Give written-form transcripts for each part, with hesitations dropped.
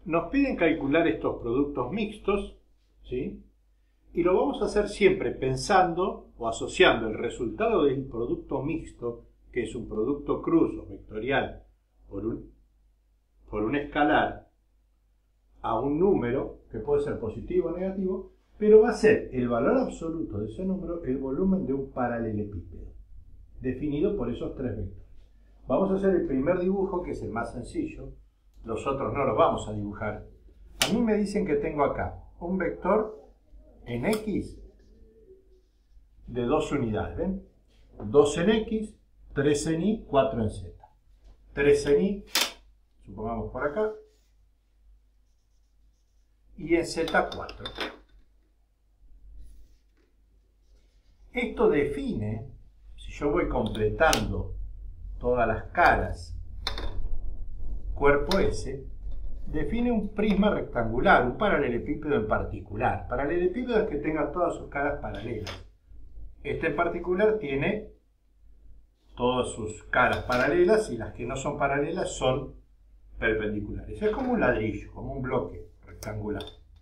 Nos piden calcular estos productos mixtos, ¿sí? Y lo vamos a hacer siempre pensando o asociando el resultado del producto mixto, que es un producto cruz o vectorial por un escalar, a un número, que puede ser positivo o negativo, pero va a ser el valor absoluto de ese número el volumen de un paralelepípedo, definido por esos tres vectores. Vamos a hacer el primer dibujo, que es el más sencillo. Los otros no los vamos a dibujar. A mí me dicen que tengo acá un vector en X de 2 unidades, ¿ven? 2 en X, 3 en Y, 4 en Z. 3 en Y, supongamos por acá, y en Z 4. Esto define, si yo voy completando todas las caras, cuerpo S, define un prisma rectangular, un paralelepípedo en particular. Paralelepípedo es que tenga todas sus caras paralelas. Este en particular tiene todas sus caras paralelas y las que no son paralelas son perpendiculares. Es como un ladrillo, como un bloque rectangular.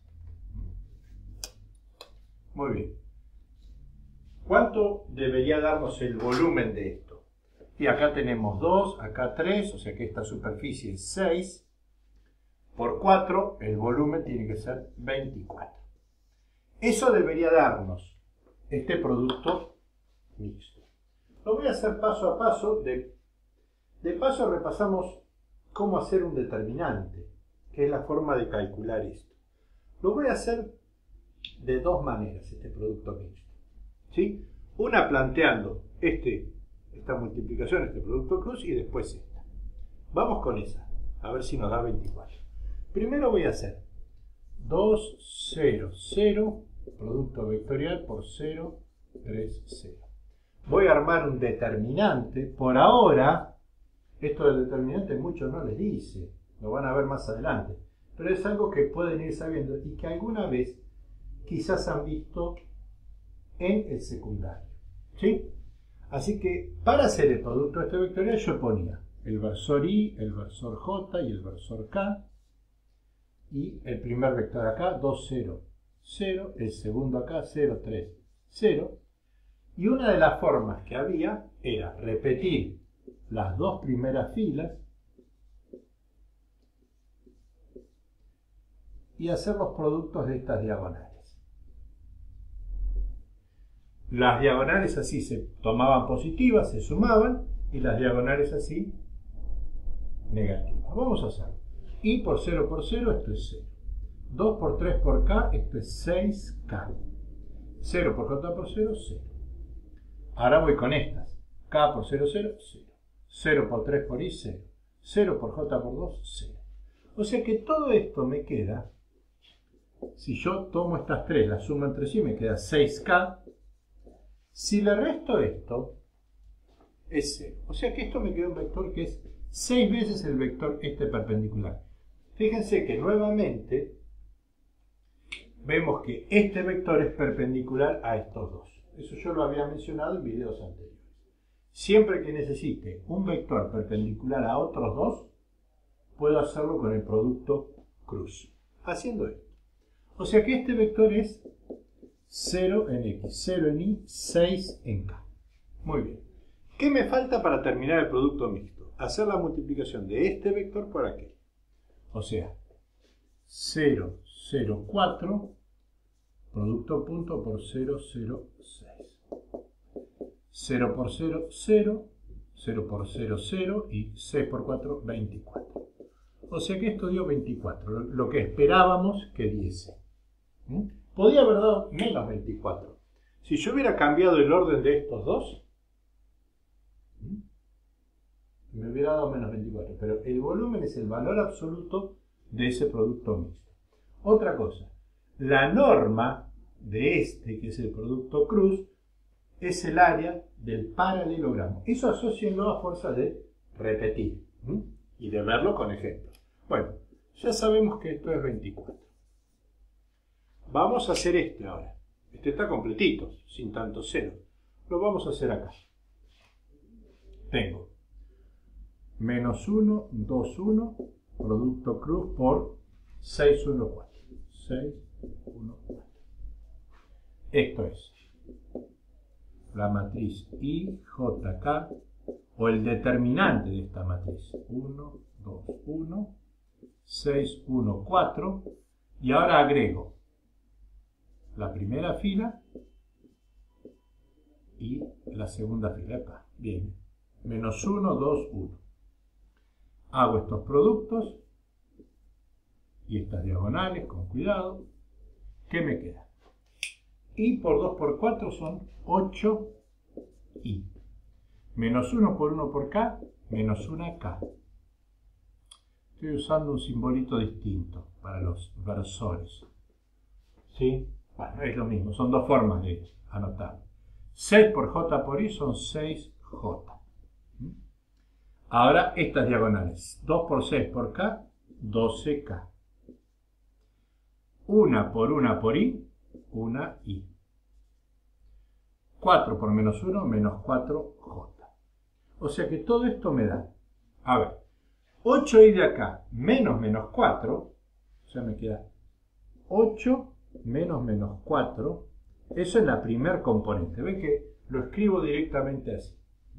Muy bien. ¿Cuánto debería darnos el volumen de esto? Y acá tenemos 2, acá 3, o sea que esta superficie es 6. Por 4, el volumen tiene que ser 24. Eso debería darnos este producto mixto. Lo voy a hacer paso a paso. De paso repasamos cómo hacer un determinante, que es la forma de calcular esto. Lo voy a hacer de dos maneras, este producto mixto, ¿sí? Una planteando esta multiplicación, este producto cruz, y después esta. Vamos con esa, a ver si nos da 24. Primero voy a hacer 2, 0, 0, producto vectorial por 0, 3, 0. Voy a armar un determinante. Por ahora, esto del determinante muchos no les dice, lo van a ver más adelante, pero es algo que pueden ir sabiendo y que alguna vez quizás han visto en el secundario, ¿sí? Así que para hacer el producto de este vectorial yo ponía el versor Y, el versor J y el versor K, y el primer vector acá, 2, 0, 0, el segundo acá, 0, 3, 0, y una de las formas que había era repetir las dos primeras filas y hacer los productos de estas diagonales. Las diagonales así se tomaban positivas, se sumaban, y las diagonales así negativas. Vamos a hacerlo. Y por 0 por 0, esto es 0. 2 por 3 por K, esto es 6K. 0 por J por 0, 0. Ahora voy con estas. K por 0, 0, 0. 0 por 3 por Y, 0. 0 por J por 2, 0. O sea que todo esto me queda, si yo tomo estas tres, las sumo entre sí, me queda 6K. Si le resto esto, es 0. O sea que esto me queda un vector que es 6 veces el vector este perpendicular. Fíjense que nuevamente vemos que este vector es perpendicular a estos dos. Eso yo lo había mencionado en videos anteriores. Siempre que necesite un vector perpendicular a otros dos, puedo hacerlo con el producto cruz, haciendo esto. O sea que este vector es 0 en X, 0 en Y, 6 en K. Muy bien. ¿Qué me falta para terminar el producto mixto? Hacer la multiplicación de este vector por aquel. O sea, 0, 0, 4, producto punto por 0, 0, 6. 0 por 0, 0, 0 por 0, 0 y 6 por 4, 24. O sea que esto dio 24, lo que esperábamos que diese. Podía haber dado menos 24. Si yo hubiera cambiado el orden de estos dos, me hubiera dado menos 24. Pero el volumen es el valor absoluto de ese producto mixto. Otra cosa, la norma de este, que es el producto cruz, es el área del paralelogramo. Eso asócienlo a fuerza de repetir y de verlo con ejemplos. Bueno, ya sabemos que esto es 24. Vamos a hacer este ahora. Este está completito, sin tantos ceros. Lo vamos a hacer acá. Tengo menos 1, 2, 1, producto cruz por 6, 1, 4. 6, 1, 4. Esto es la matriz IJK o el determinante de esta matriz. 1, 2, 1, 6, 1, 4. Y ahora agrego la primera fila y la segunda fila acá. Bien. Menos 1, 2, 1. Hago estos productos y estas diagonales con cuidado. ¿Qué me queda? I por 2 por 4 son 8i. Menos 1 por 1 por k, menos 1k. Estoy usando un simbolito distinto para los versores. ¿Sí? Bueno, es lo mismo, son dos formas de anotar. 6 por j por i son 6j. Ahora estas diagonales. 2 por 6 por k, 12k. 1 por 1 por i, 1i. 4 por menos 1, menos 4j. O sea que todo esto me da, a ver, 8i de acá menos menos 4, o sea me queda 8 menos menos 4, eso es la primer componente. ¿Ven que lo escribo directamente así?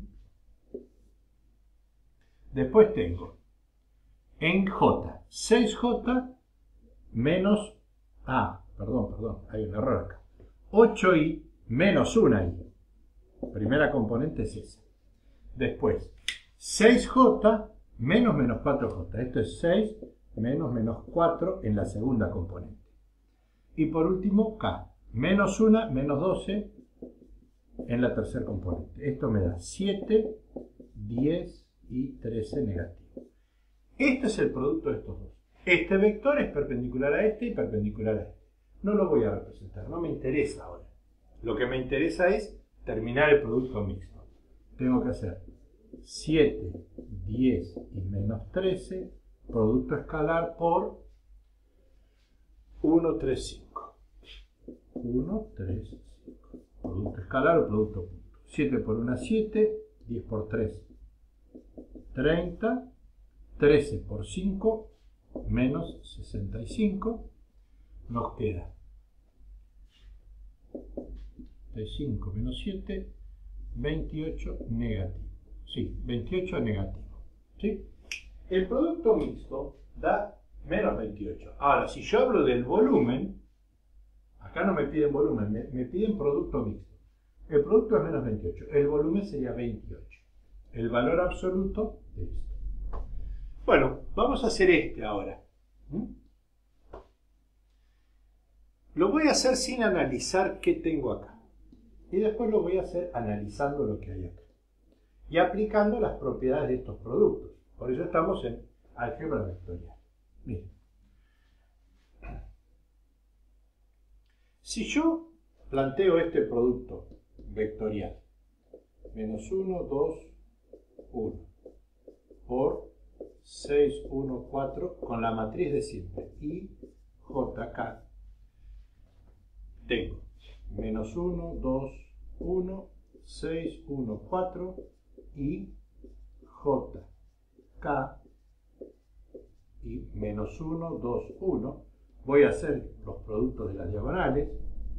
Después tengo en j, 6j menos perdón, hay un error acá. 8i menos 1i. Primera componente es esa. Después, 6j menos menos 4j. Esto es 6 menos menos 4 en la segunda componente. Y por último, k. Menos 1 menos 12 en la tercera componente. Esto me da 7, 10 y 13 negativo. Este es el producto de estos dos. Este vector es perpendicular a este y perpendicular a este. No lo voy a representar, no me interesa ahora. Lo que me interesa es terminar el producto mixto. Tengo que hacer 7, 10 y menos 13, producto escalar por 1, 3, 5. 1, 3, 5. Producto escalar o producto punto. 7 por 1, 7, 10 por 3, 30, 13 por 5, menos 65, nos queda 35 menos 7, 28 negativo. Sí, 28 negativo. ¿Sí? El producto mixto da menos 28. Ahora, si yo hablo del volumen, acá no me piden volumen, me piden producto mixto. El producto es menos 28, el volumen sería 28. El valor absoluto de esto. Bueno, vamos a hacer este ahora. Lo voy a hacer sin analizar qué tengo acá. Y después lo voy a hacer analizando lo que hay acá. Y aplicando las propiedades de estos productos. Por eso estamos en álgebra vectorial. Miren. Si yo planteo este producto vectorial, menos 1, 2, 1, por 6, 1, 4, con la matriz de siempre, I, J, K, tengo menos 1, 2, 1, 6, 1, 4, I, J, K, y menos 1, 2, 1. Voy a hacer los productos de las diagonales.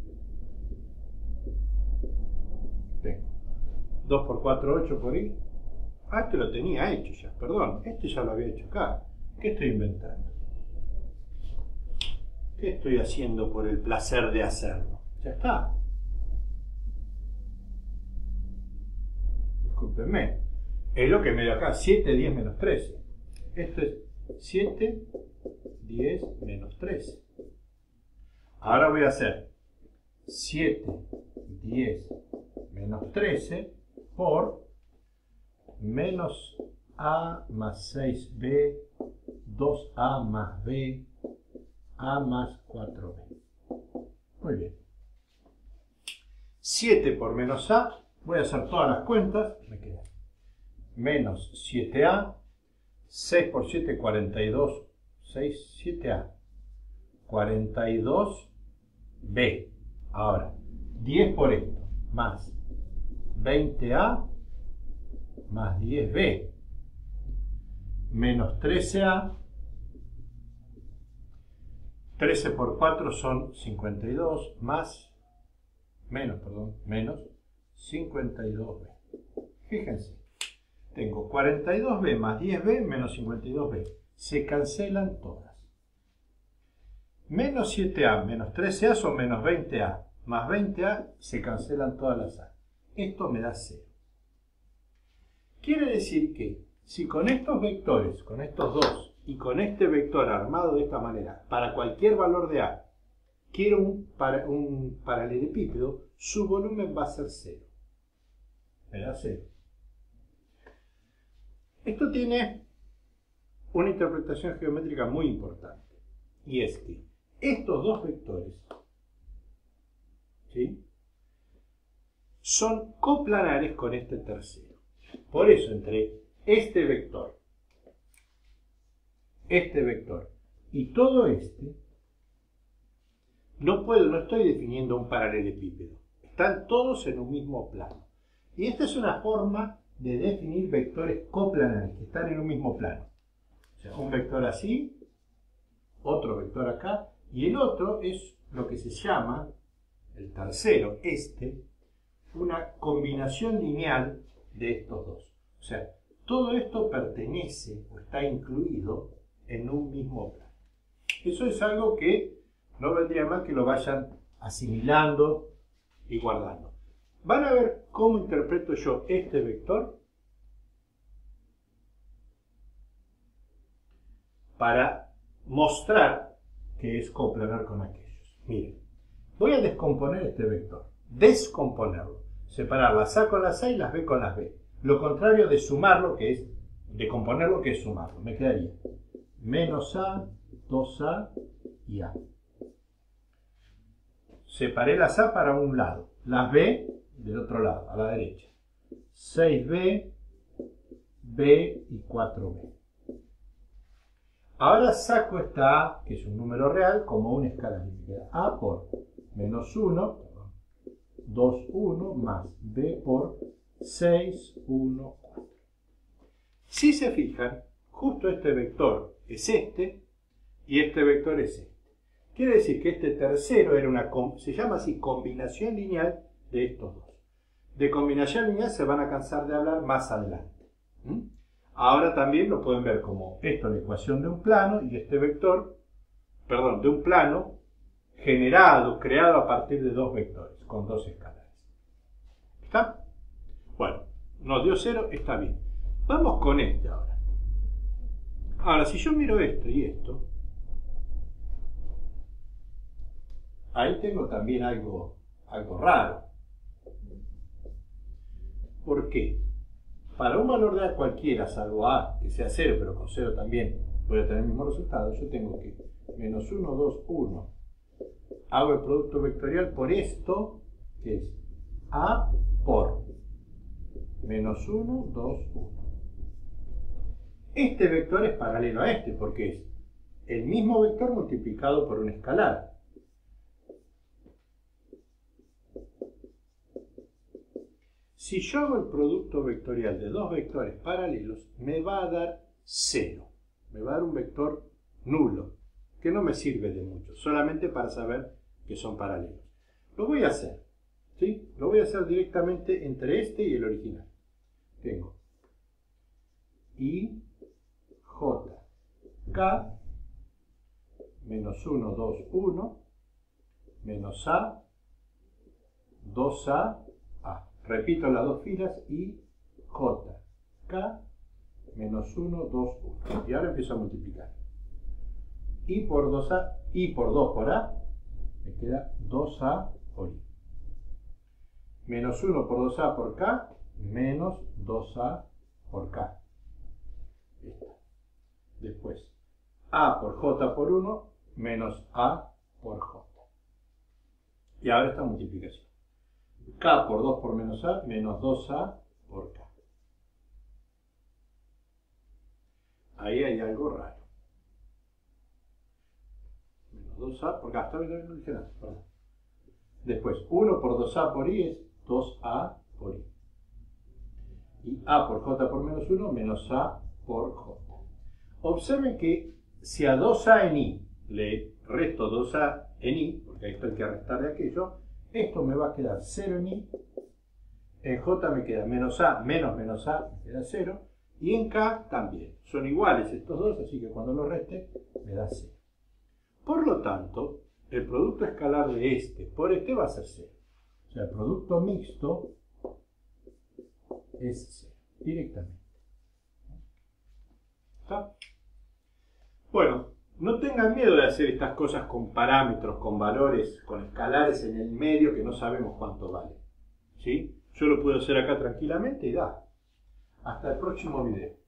Tengo 2 por 4, 8 por I. Este lo tenía hecho ya, perdón. Este ya lo había hecho acá. ¿Qué estoy inventando? ¿Qué estoy haciendo por el placer de hacerlo? Ya está. Discúlpenme. Es lo que me dio acá. 7, 10 menos 13. Esto es 7, 10 menos 13. Ahora voy a hacer 7, 10 menos 13 por menos A más 6B, 2A más B, A más 4B. Muy bien. 7 por menos A, voy a hacer todas las cuentas, me queda menos 7A, 6 por 7, 42, 6, 7A, 42B. Ahora, 10 por esto, más 20A, más 10B, menos 13A, 13 por 4 son 52 menos 52b. Fíjense, tengo 42b más 10b menos 52b. Se cancelan todas. Menos 7a menos 13a son menos 20a. Más 20a se cancelan todas las a. Esto me da 0. Quiere decir que si con estos vectores, con estos dos, y con este vector armado de esta manera, para cualquier valor de a, quiero un paralelepípedo, su volumen va a ser 0. Me da 0. Esto tiene una interpretación geométrica muy importante. Y es que estos dos vectores, ¿sí?, son coplanares con este tercero. Por eso, entre este vector y todo este, no estoy definiendo un paralelepípedo. Están todos en un mismo plano. Y esta es una forma de definir vectores coplanares, que están en un mismo plano. O sea, un vector así, otro vector acá, y el otro es lo que se llama, el tercero, una combinación lineal de estos dos. O sea, todo esto pertenece o está incluido en un mismo plano. Eso es algo que no vendría mal que lo vayan asimilando y guardando. Van a ver cómo interpreto yo este vector para mostrar que es coplanar con aquellos. Miren, voy a descomponer este vector. Descomponerlo. Separar las a con las a y las b con las b. Lo contrario de sumarlo, que es de componerlo, que es sumarlo. Me quedaría menos a, 2a y a. Separé las a para un lado, las b del otro lado, a la derecha. 6b, b y 4b. Ahora saco esta a, que es un número real, como una escala. Me queda a por menos 1, 2, 1, más b por 6, 1, 4. Si se fijan, justo este vector es este y este vector es este. Quiere decir que este tercero era se llama así, combinación lineal de estos dos. De combinación lineal se van a cansar de hablar más adelante. Ahora también lo pueden ver como esto, la ecuación de un plano, y este vector, perdón, de un plano creado a partir de dos vectores, con dos escalares. ¿Está? Bueno, nos dio 0, está bien. Vamos con este ahora. Ahora, si yo miro esto y esto, ahí tengo también algo raro. ¿Por qué? Para un valor de a cualquiera, salvo a, que sea 0, pero con 0 también voy a tener el mismo resultado, yo tengo que menos 1, 2, 1. Hago el producto vectorial por esto, que es a por menos 1, 2, 1. Este vector es paralelo a este, porque es el mismo vector multiplicado por un escalar. Si yo hago el producto vectorial de dos vectores paralelos, me va a dar 0. Me va a dar un vector nulo, que no me sirve de mucho, solamente para saber que son paralelos. Lo voy a hacer, ¿sí? Lo voy a hacer directamente entre este y el original. Tengo I, J, K, menos 1, 2, 1, menos A, 2A, A. Repito las dos filas, I, J, K, menos 1, 2, 1. Y ahora empiezo a multiplicar. I por 2A, I por 2 por A, me queda 2A por I. Menos 1 por 2A por K, menos 2A por K. Esta. Después, A por J por 1, menos A por J. Y ahora esta multiplicación. K por 2 por menos A, menos 2A por K. Ahí hay algo raro. Menos 2A por K. Está bien lo original, perdón. Después, 1 por 2A por I es 2A por I. Y A por J por menos 1, menos A por J. Observen que si a 2A en I le resto 2A en I, porque esto hay que restarle aquello, esto me va a quedar 0 en I, en J me queda menos A, menos A, me queda 0, y en K también. Son iguales estos dos, así que cuando lo reste me da 0. Por lo tanto, el producto escalar de este por este va a ser 0. O sea, el producto mixto es 0, directamente. ¿Está? Bueno, no tengan miedo de hacer estas cosas con parámetros, con valores, con escalares en el medio que no sabemos cuánto vale. ¿Sí? Yo lo puedo hacer acá tranquilamente y da. Hasta el próximo video.